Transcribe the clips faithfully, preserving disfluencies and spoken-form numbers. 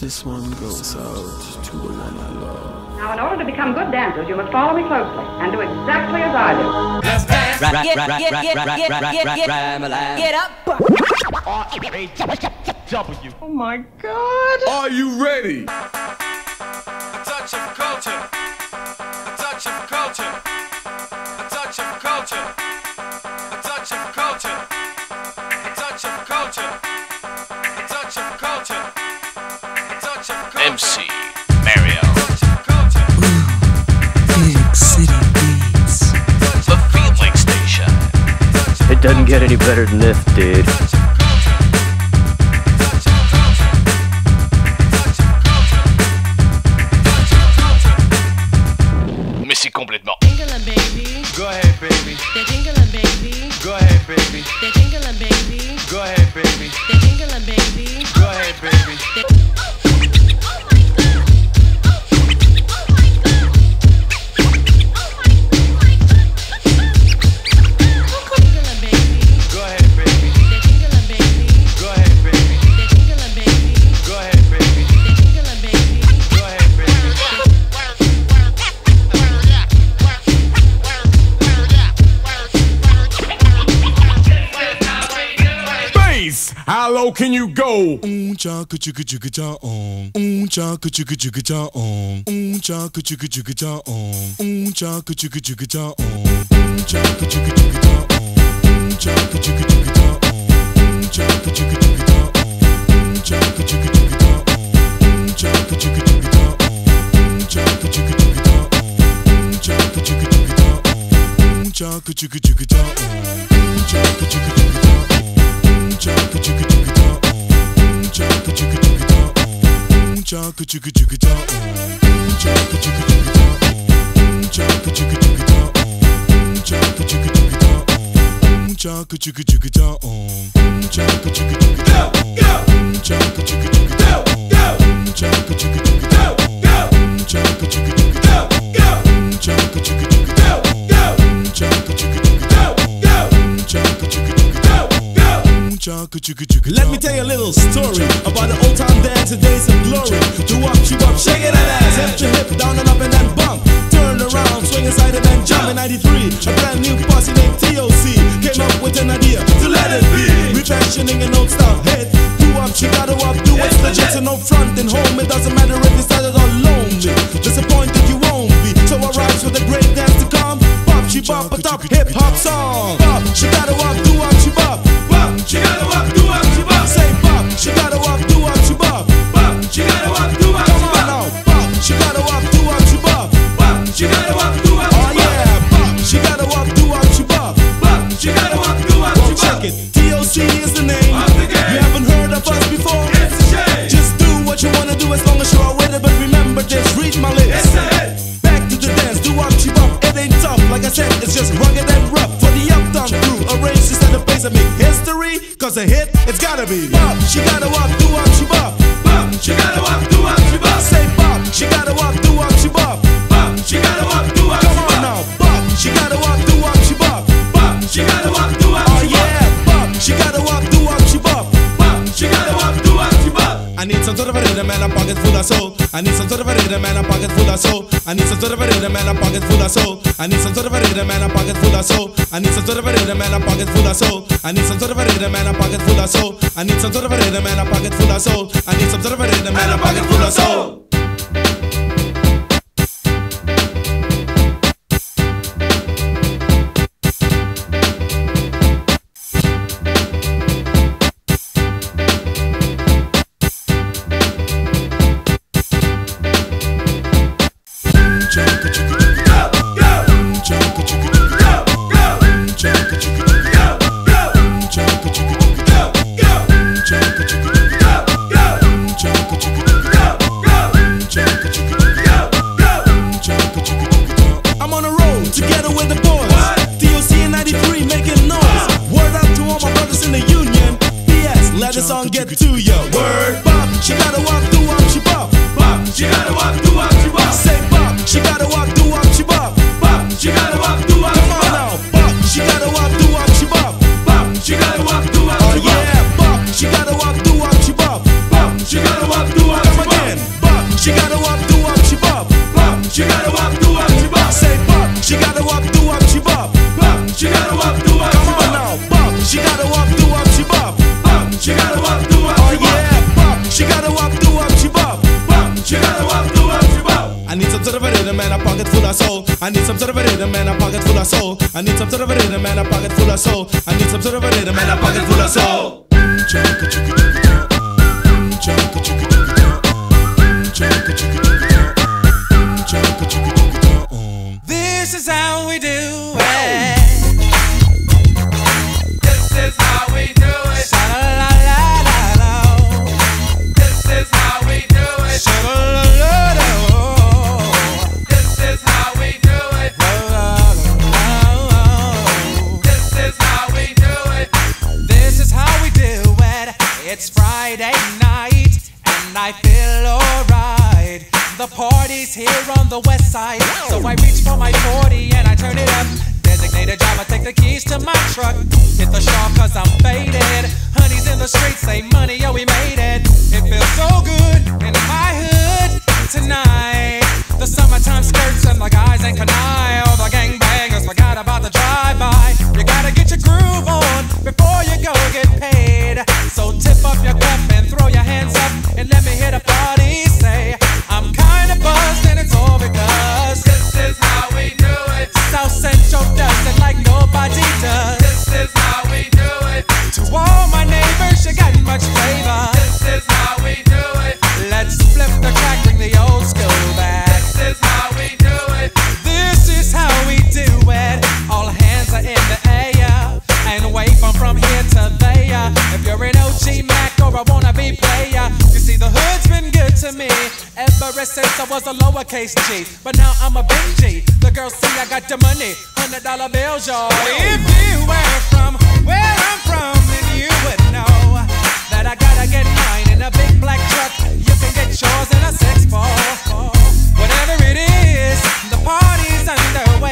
This one goes out to a man I love. Now, in order to become good dancers, you must follow me closely and do exactly as I do. Let's dance. Get, get, get, get, get, get, get, get up. R A W. Oh my God. Are you ready? A touch of culture. A touch of culture. A touch of culture. A touch of culture. A touch of culture. A touch of culture. A touch of culture. M C Mario. Big City Beats. The Feeling Station. It doesn't get any better than this, dude. Mais c'est complètement. Jingling, baby. Go ahead, baby. They're jingling, baby. Go ahead, baby. They're jingling, baby. Go ahead, baby. They're jingling, baby. Go ahead, baby. Jingling, baby. Go ahead, baby. They're jingling, baby. Go ahead, baby. They're jingling, baby. Go ahead, baby. They're jingling, baby. Go ahead, baby. Bass! How low can you go? Um cha ka chicka chicka cha on. Um cha ka chicka chicka cha on. Um cha ka chicka chicka cha on. Um cha ka chicka chicka cha on. Um cha ka chicka chicka cha on. Um cha ka chicka chicka cha on. Um cha ka chicka chicka cha on. Um cha ka chicka chicka cha on. Um cha ka chicka chicka cha on. Um cha ka chicka chicka cha on. Um cha ka chicka chicka cha on. Um cha ka chicka chicka cha on. Um cha ka chicka chicka cha on. Chaka chicka chicka cha on, chaka chicka chicka cha on, chaka chicka chicka cha on, chaka chicka chicka cha on, chaka chicka chicka cha on, chaka chicka chicka cha on, chaka chicka chicka cha on, chaka chicka chicka cha on, chaka chicka chicka cha on, chaka chicka chicka cha on, chaka chicka chicka cha on, chaka chicka chicka cha on, chaka chicka chicka cha on, chaka chicka chicka Let me tell you a little story about the old time dance and days of glory. Do up, cheap up, shake it that ass, hip to hip, down and up and then bump. Turn around, swing inside and then jump. In ninety-three, a brand new posse named T O C came up with an idea to let it be. Refashioning an old style hit. Do up, she gotta up, do what's legit. So no front and home, it doesn't matter if you started all lonely. Disappointed you won't be. So I rise with a great dance to come. Pop, she bop, a top hip hop song. Pop, she gotta up, do up, she bop. She gotta walk, do up, she bop. Say bop, she gotta walk, do up, she bop. Bop, she gotta walk, do up, she bop. Come on now, bop, she gotta walk, do up, she bop. Bop, she gotta walk, do up, she bop. Oh yeah, bop, she gotta walk, do up, she bop. Bop, she gotta walk, do up, she bop. Check it, T O C is the name. You haven't heard of us before? It's a shame. Just do what you wanna do as long as you're with it. But remember this, read my list. It's a hit. Back to the dance, do up, she bop. It ain't tough, like I said, it's just rugged and rough. For the uptown crew, arrange instead of bass and make history. Cause a hit, it's gotta be bop, she gotta walk, do up, she bop. Bop, she gotta walk, do up, she bop. Say bop, she gotta walk, do up, she bop. Bop, she gotta walk, do up, she bop. Come on now, bop, she gotta walk, do up, she bop. Bop, she gotta walk, do up, she bop. Oh yeah, bop, she gotta walk, do up, she bop. Bop, she gotta walk, do up, she bop. I need some sort of a rhythm and a pocket full of soul. I need some sort of a rhythm and a pocket full of soul. I need some sort of a rhythm and a pocket full of soul. I need some sort of a rhythm and a pocket full of soul. I need some sort of a rhythm and a pocket full of soul. I need some sort of a rhythm and a pocket full of soul. I need some sort of a rhythm and a pocket full of soul. I need some sort of a rhythm and a pocket full of soul. Chaka chicka chicka cha on, chaka chicka chicka cha on, chaka chicka chicka cha on, chaka chicka chicka cha on, chaka chicka chicka cha on, chaka chicka I need some sort of a rhythm and a pocket full of soul. I need some sort of a rhythm and a pocket full of soul. I need some sort of a rhythm and a pocket full of soul. This is how we do it. This is how we do it. Sha-la-la-la-la. This is how we do it. Sha-la-la-la-la. This is how we do it. This is how we do it. This is how we do it. It's Friday night and I feel alright. The party's here on the west side, so I reach for my forty and I turn it up. Designated driver, take the keys to my truck. Hit the shop cause I'm faded. Honey's in the streets, say money, yo, we made it. It feels so good in my hood tonight. The summertime skirts and the guys ain't canine. All the gangbangers forgot about the drive-by. You gotta get your groove on before you go get paid. So tip up your cup and throw your hands up and let me hear the party say, I'm kinda buzzed and it's all because This is how we do it. South Central does it like nobody does. This is how we do it. To all my neighbors, you got much flavor. This is how we do it. Let's flip the track, bring the old school back. This is how we do it. This is how we do it. All hands are in the air and wave from from here to there. If you're an O G Mac or a wannabe player, you see the hood's been good to me ever since I was a lowercase G. But now I'm a big G. The girls see I got the money, hundred dollar bills, y'all. If you were from where I'm from, then you would know that I gotta get mine in a big black truck. You can get yours in a six four. Whatever it is, the party's underway.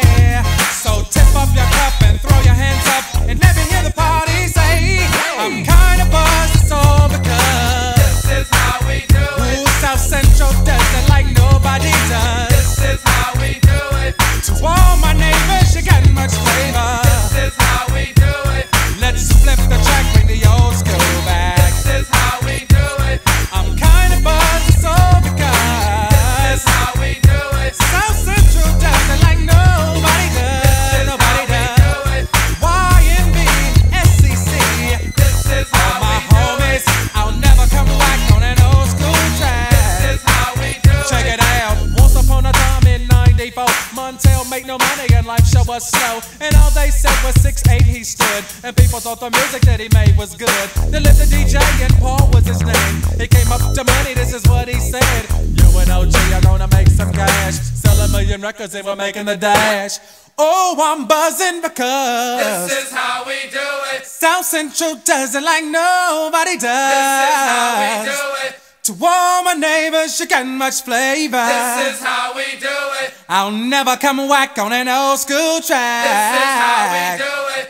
So tip up your cup and throw your hands up and let me hear the party say, I'm kinda buzzed, it's all because This is how we do it. ooh, South Central does it like nobody does. This is how we do it. To all my neighbors, you got much flavor. This is how we do it. Let's flip the track, bring the old school back. This is how we do it. I'm kinda buzzed, it's all because This is how we do it. South Central does it like nobody does. Nobody does. Y N B, S C C. This is All how my we do it. homies, I'll never come back on an old school track. This is how we do it. Check it out. Once upon a time in ninety-four, Montel make no money and life show was slow. And all they said was six eight he stood. And people thought the music that he made was good. They lived the D J and Paul was his name. He came up to money, this is what he said. You and O G are gonna make some cash. Sell a million records and we're making the dash. Oh, I'm buzzing because This is how we do it. South Central does it like nobody does. This is how we do it. To all my neighbors, you got much flavor. This is how we do it. I'll never come whack on an old school track. This is how we do it.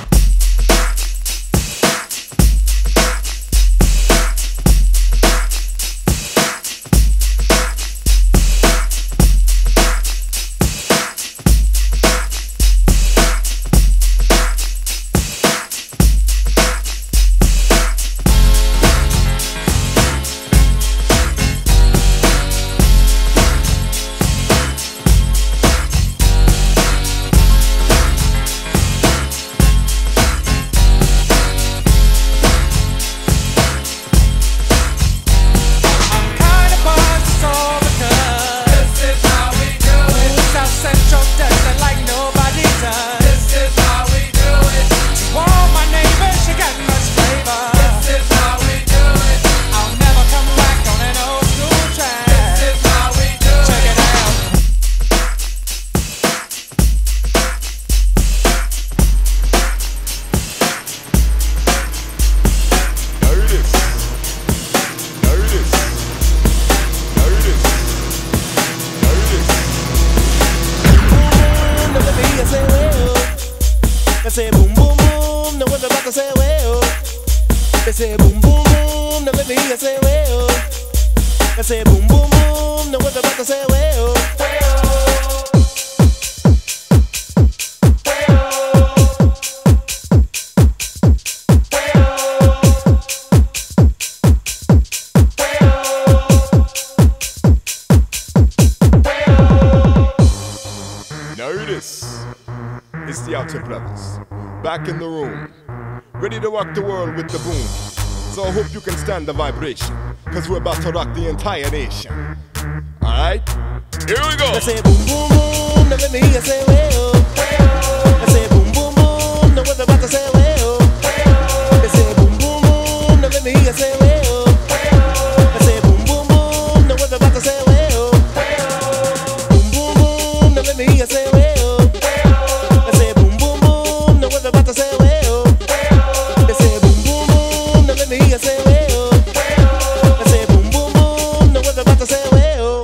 say boom boom boom, no one about to say well. They say boom boom boom, no baby I say well. They say boom boom boom, no one about to say well. Culture Brothers, back in the room, ready to rock the world with the boom. So I hope you can stand the vibration, cause we're about to rock the entire nation. Alright? Here we go! I say boom boom boom, now let me hear you say well. I say boom boom boom, now what about to say well. I say boom boom boom, now let me hear you say well. I say boom boom boom, now what about to say well. Boom boom boom, now let me hear you say well. I say boom boom boom, now what about to say well. I say boom boom boom, now let me hear you say well. I say boom boom boom, now what about to say well.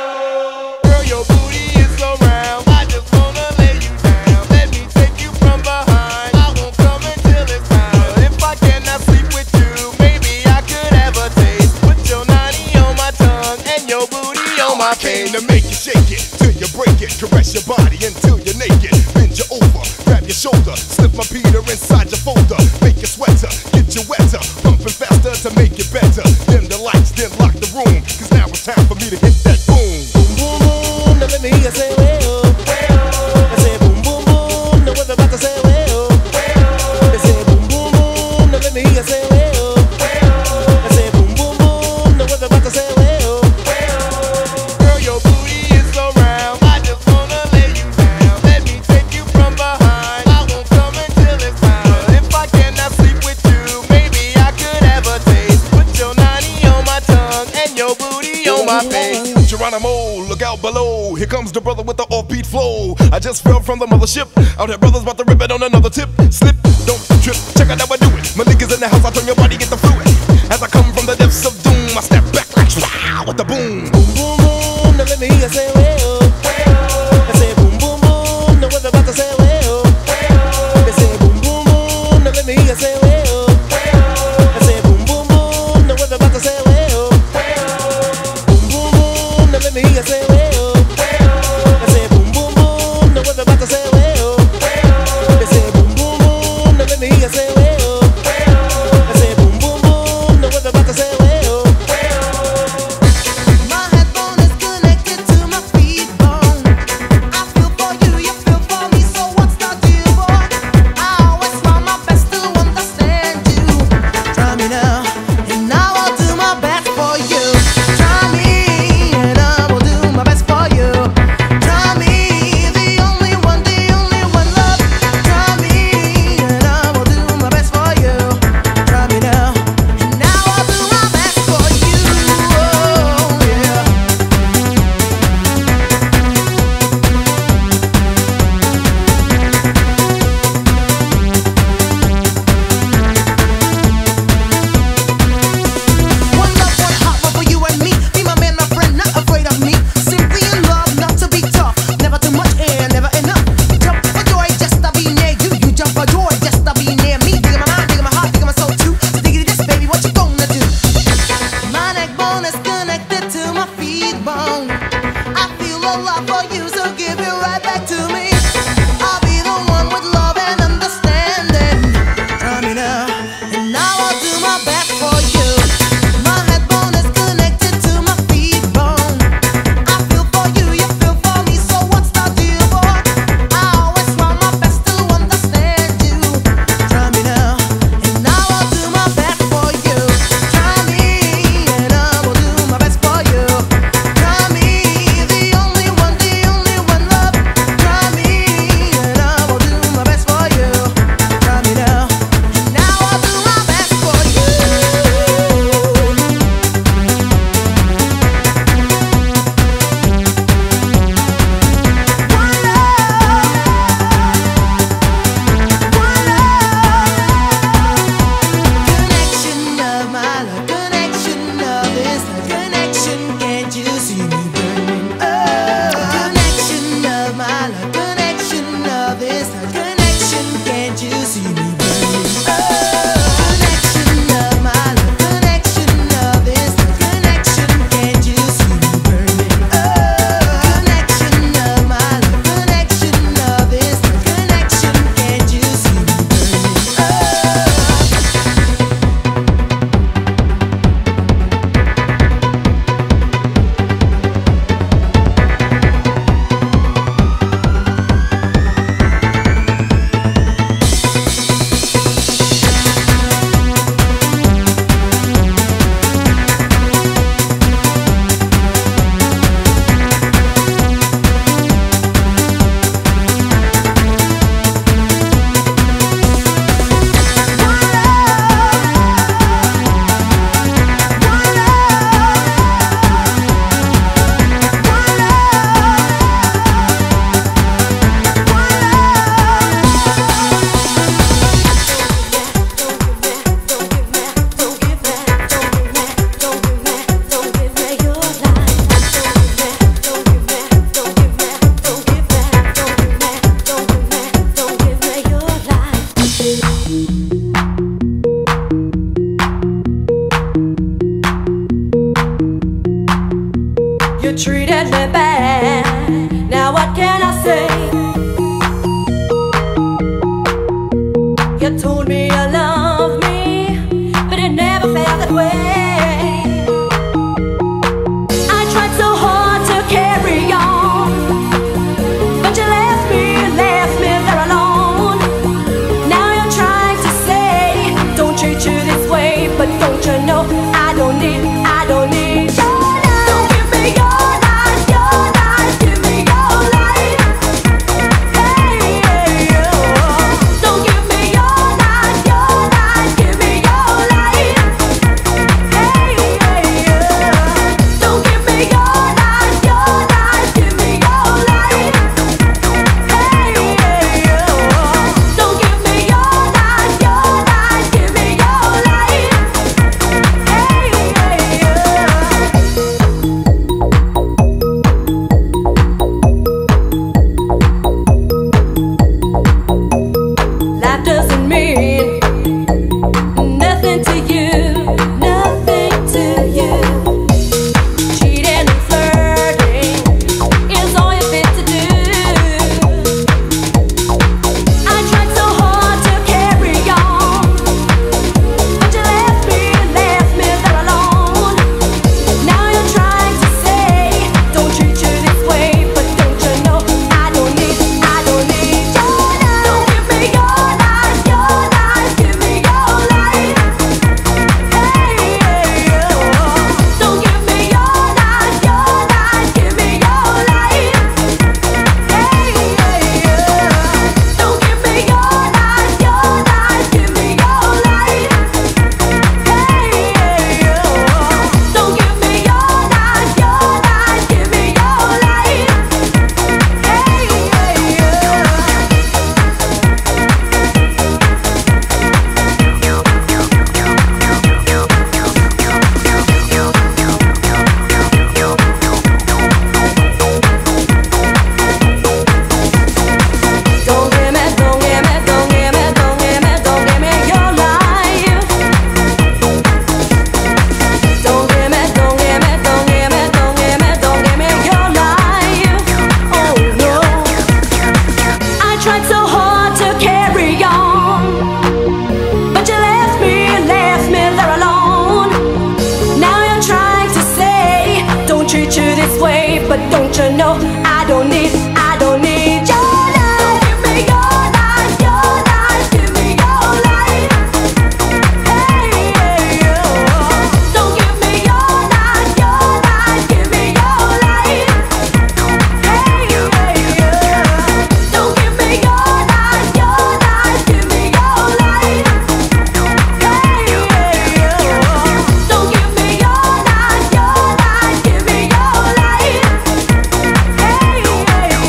Girl, your booty is so round, I just wanna lay you down. Let me take you from behind, I won't come until it's time. If I cannot sleep with you, maybe I could have a taste. Put your nanny on my tongue and your booty on my face. To make you shake it, till you break it. Caress your body until you're naked. Bend you over, grab your shoulder, slip my Peter inside your folder. Make you sweater, get you wetter, pumping faster to make it better. Dim the lights, then lock the room, cause now it's time for me to hit that boom. Boom boom boom, now let me hear you say well. I say boom boom boom, now what about to say well. I say boom boom boom, now let me hear you say well. I say boom boom boom, now what about to say well. Girl, your booty is so round, I just wanna lay you down. Let me take you from behind, I won't come until it's time. If I cannot sleep with you, maybe I could have a taste. Put your nanny on my tongue and your booty on my face. Geronimo, look out below, here comes the brother with the offbeat flow. I just fell from the mothership, out here brothers about to rip it on another tip. Slip, don't trip, check out how I do it. My niggas in the house, I turn your body, get the fluid. As I come from the depths of doom, I step back like wow with the boom. Boom boom boom, now let me hear you say well. I say boom boom boom, now what about to say well. I say boom boom boom, now let me hear you say well. I say boom boom boom, now what about to say well. Boom boom boom, now let me hear you say well. I say boom boom boom, now what about to say well. I say boom boom boom, now let me hear you say well. I say boom boom boom, now what about to say well. My headphone is connected to my You treated me bad. Now what can I say? You told me you love me, but it never felt that way. I tried so hard to carry on, but you left me, left me there alone. Now you're trying to say, don't treat you this way, but don't you know I don't need, I don't need your love. Don't give me your life, your life, give me your life. Hey, hey, oh. Don't give me your life, your life, give me your life. Hey, hey, oh. Don't give me your life, your life, give me your life. Hey, hey, oh. Don't give me your life, your life, give me your life. Hey, hey, oh. Life doesn't mean nothing to you, nothing to you. Cheating and flirting is all you're fit to do. I tried so hard to carry on, but you left me, left me there alone. Now you're trying to say, don't treat you this way, but don't you know I don't need, I don't need your love. Don't give me your life, your life, give me your life. Hey, hey, oh. Don't give me your life, your life, give me your life. Hey, hey, oh. Don't give me your life, your life, give me your life. Hey, hey, oh. Don't give me your life, your life, give me your life. Hey, Don't give me, don't give me, don't give me, don't give me, don't give me your life. Don't give me, don't give me, don't give me, don't give me, don't give me your life. Oh no. I tried so hard to carry on, but you left me, left me there alone. Now you're trying to say, don't treat you this way, but don't you know I don't need, I don't need your love. Give me your life, your life, give me your life. Hey, hey, oh. Don't give me your life, your life, give me your life. Hey, hey, oh. Don't give me your life, your life, give me your life. Hey, hey, oh. Don't give me your life, your life, give me your life. Hey, hey,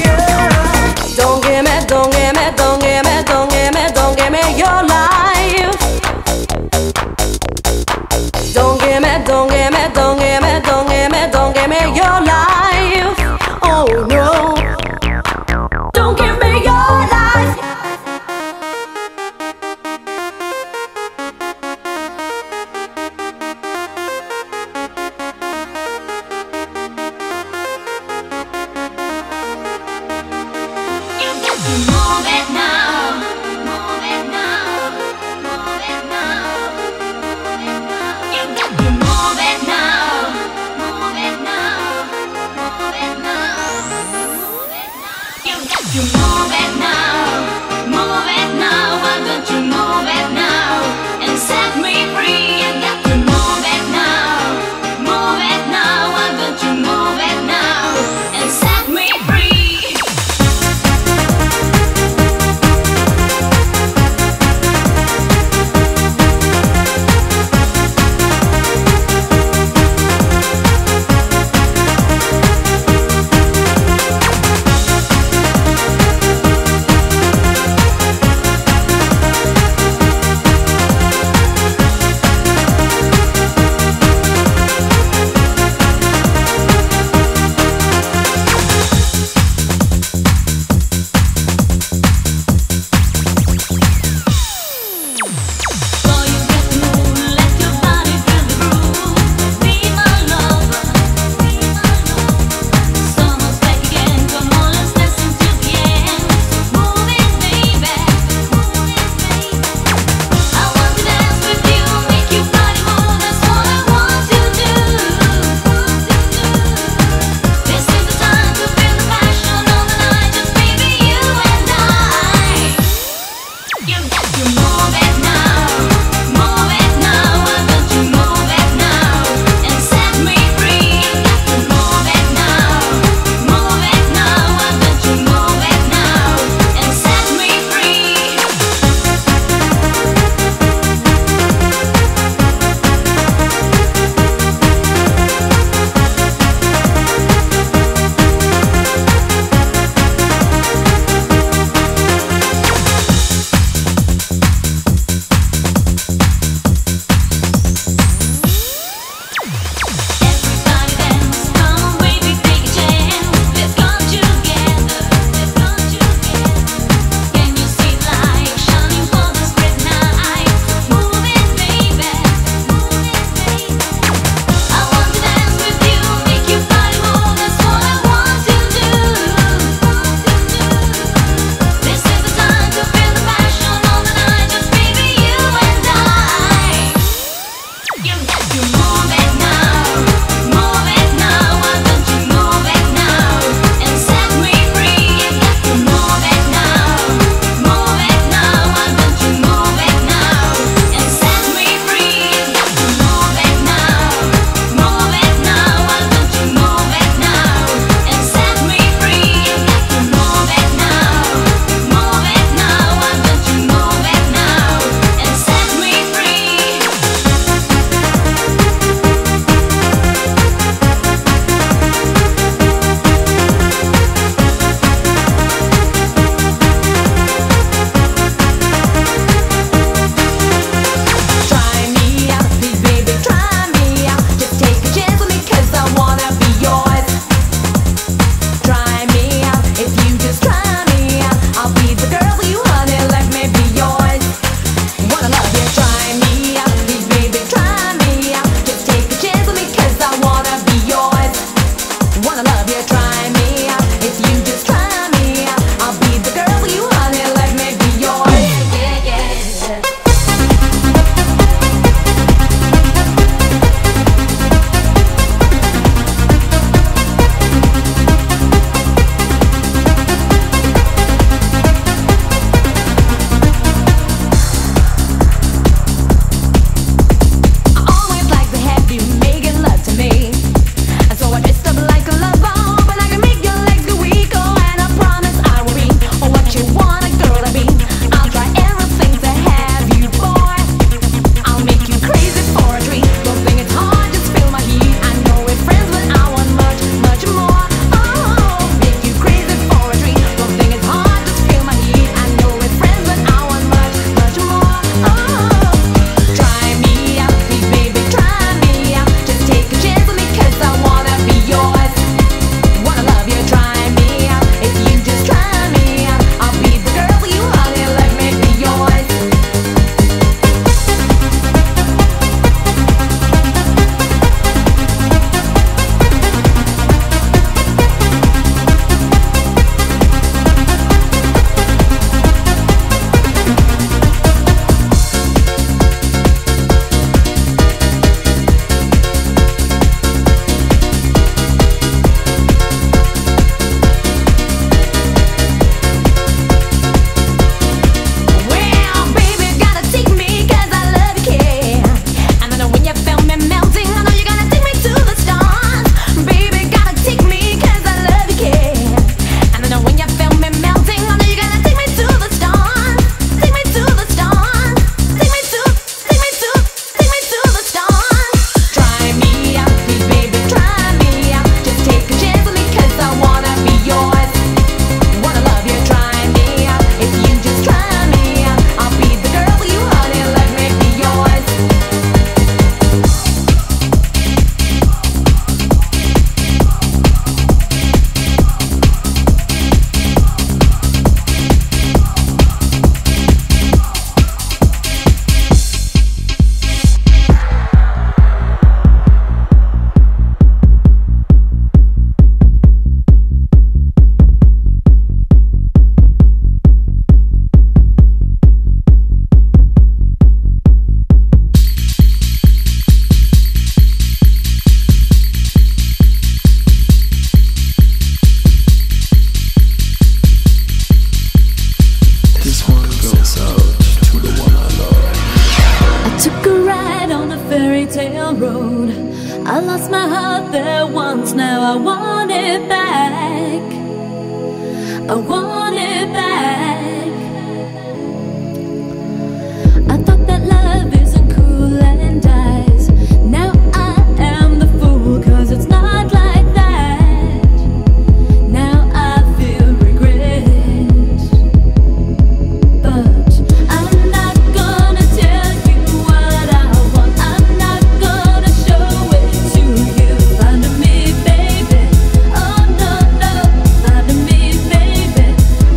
I want it back. I want it back. I thought that love isn't cool and dies. Now I am the fool, 'cause it's not like that. Now I feel regret, but I'm not gonna tell you what I want. I'm not gonna show it to you. Find me, baby. Oh no, no. Find me, baby.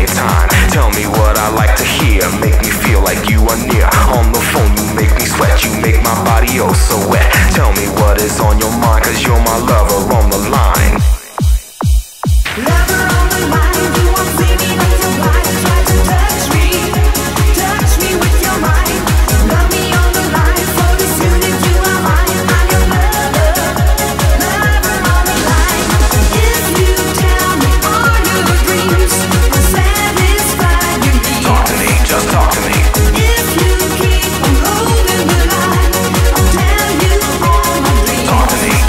your time. Tell me what I like to hear. Make me feel like you are near. On the phone you make me sweat. You make my body oh so wet. Tell me what is on your mind, cause you're my lover on the line. Lover on the line, you won't see me but you blind. Try to touch me, touch me with your mind. Love me on the line, so as soon as you are mine, I'm your lover, lover on the line. If you tell me all your dreams, I'll satisfy your needs. Talk to me, just talk to me. If you keep on holding the line, I'll tell you all my dreams. Talk to me.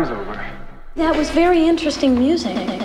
time's over. That was very interesting music.